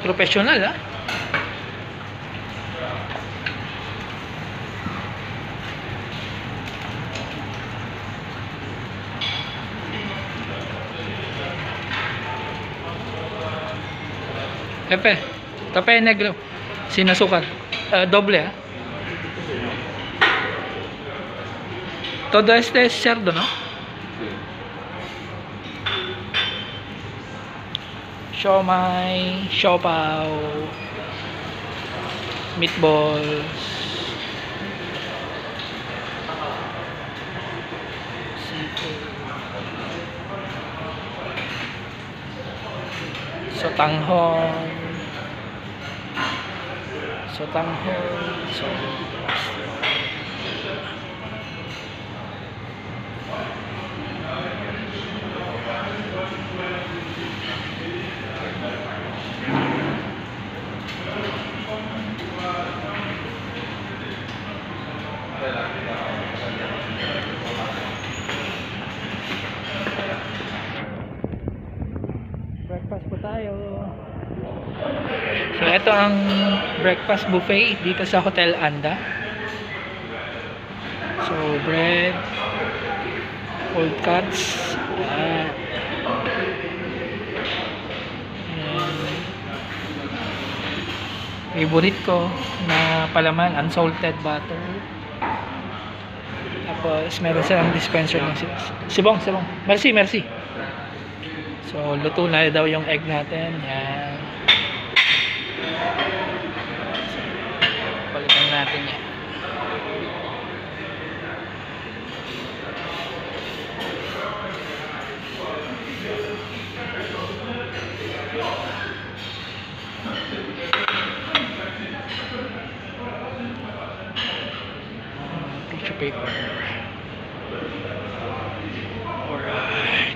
Professional, ha? Kape negro. Sin azúcar. Doble, ha? Todo este es cerdo, ¿no? Siomai, siopaw, meatballs, sotanghon, breakfast po tayo. So ito ang breakfast buffet dito sa Hotel Anda. So bread, cold cuts, and favorite ko na palaman, unsalted butter. Tapos meron silang dispenser ng sibong. Merci. So luto na daw yung egg natin. Yan. Palitan natin yan. Tissue paper. Alright.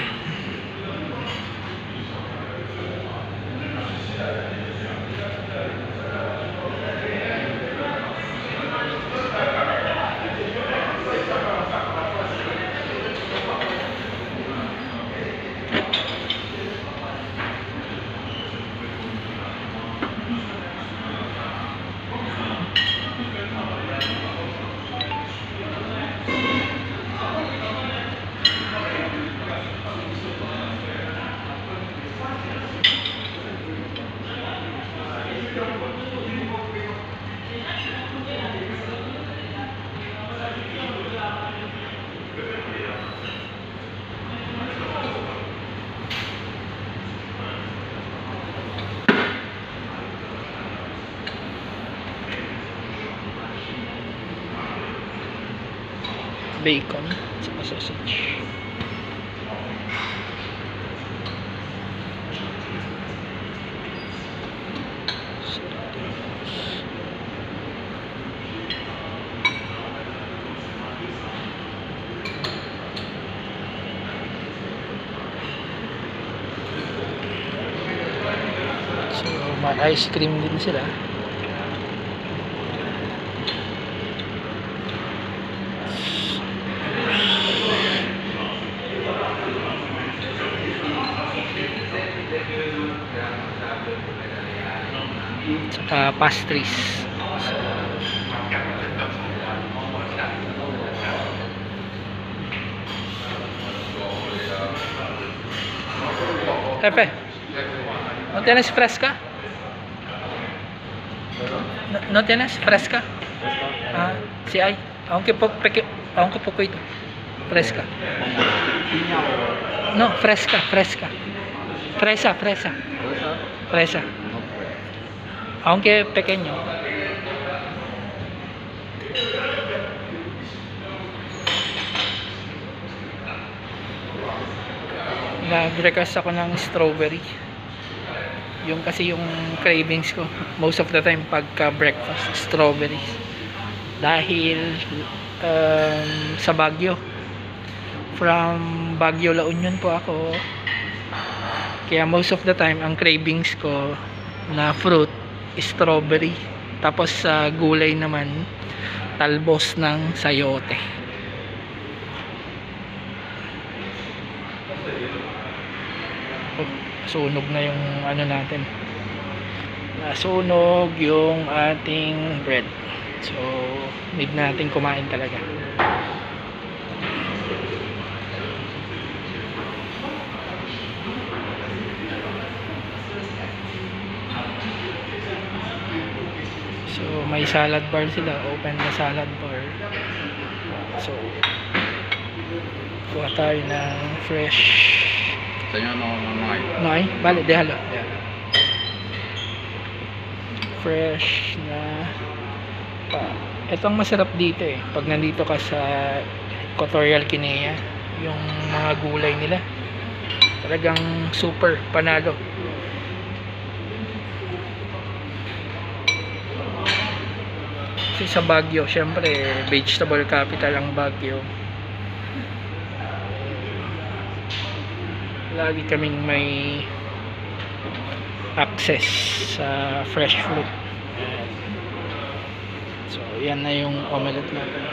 Bacon at sausage. So may ice cream din sila. Saka pastries. Pepe, ¿no tienes fresca? ¿No tienes fresca? Ah, sí hay, aunque poquito. Fresca. No, fresca. Fresa. Aunque pequeño. Nag-request ako ng strawberry. Yung kasi yung cravings ko most of the time pagka breakfast, strawberries. Dahil sa Baguio. From Baguio, La Union po ako. Kaya most of the time ang cravings ko na fruit, strawberry. Tapos sa gulay naman, talbos ng sayote. Sunog na yung ano natin, nasunog yung ating bread. So need natin kumain talaga. So may salad bar sila, open na salad bar. So kuha tayo ng fresh. Señor, no hay. No hay? Vale, déjalo. Fresh na pa. Ito ang masarap dito eh. Pag nandito ka sa Equatorial Guinea, yung mga gulay nila talagang super panalo. Kasi sa Baguio, syempre vegetable capital ang Baguio. Lagi kaming may access sa fresh fruit. So yan na yung omelette natin.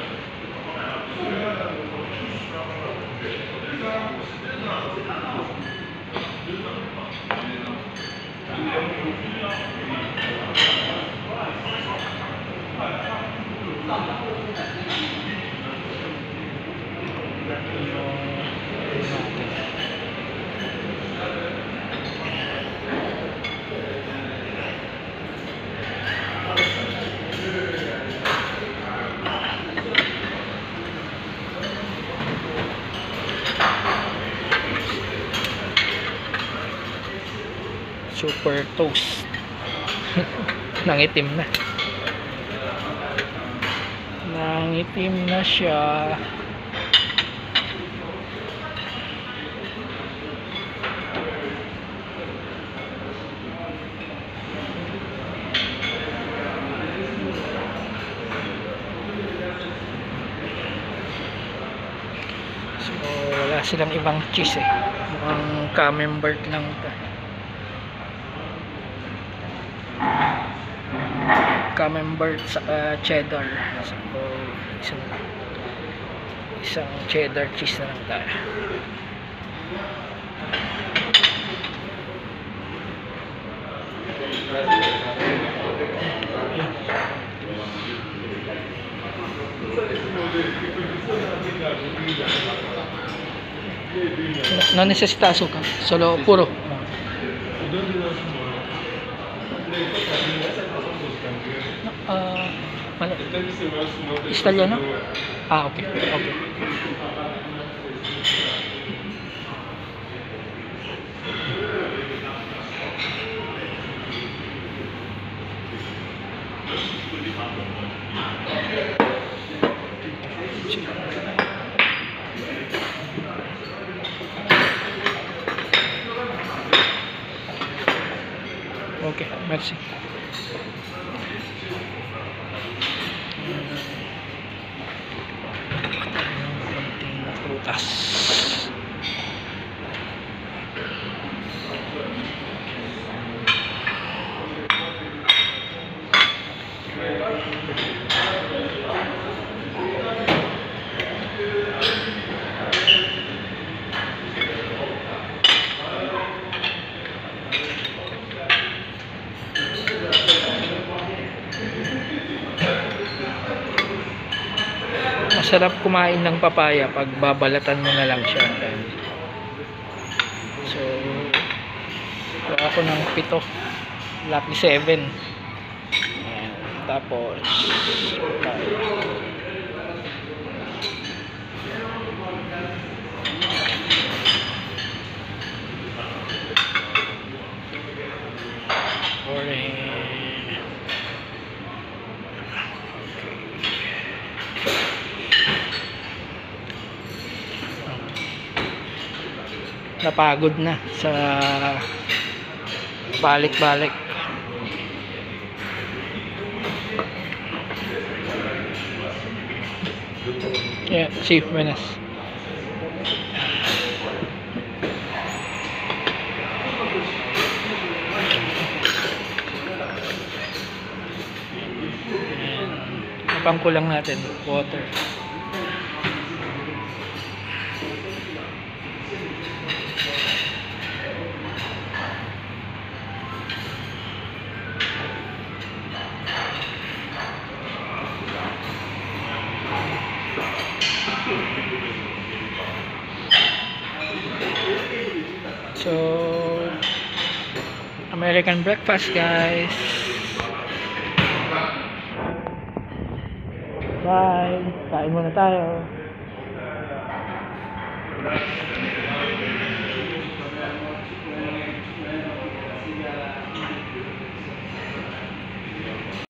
Super toast. Nangitim na. Nangitim na siya. So wala silang ibang cheese eh. Mukhang camembert lang ito. Camembert sa cheddar. So isang cheddar cheese na lang tayo. No necesita azúcar, solo puro. Italiano? Ah, okay. Okay. Okay, merci. Prutas. Masarap kumain ng papaya pag babalatan mo na lang siya. So kuha ako ng 7, lucky 7. Ayan. Tapos napagod na sa balik-balik. Yeah, sí, buenas. Pangkulang natin water. So, American breakfast, guys. Bye. Kain muna tayo.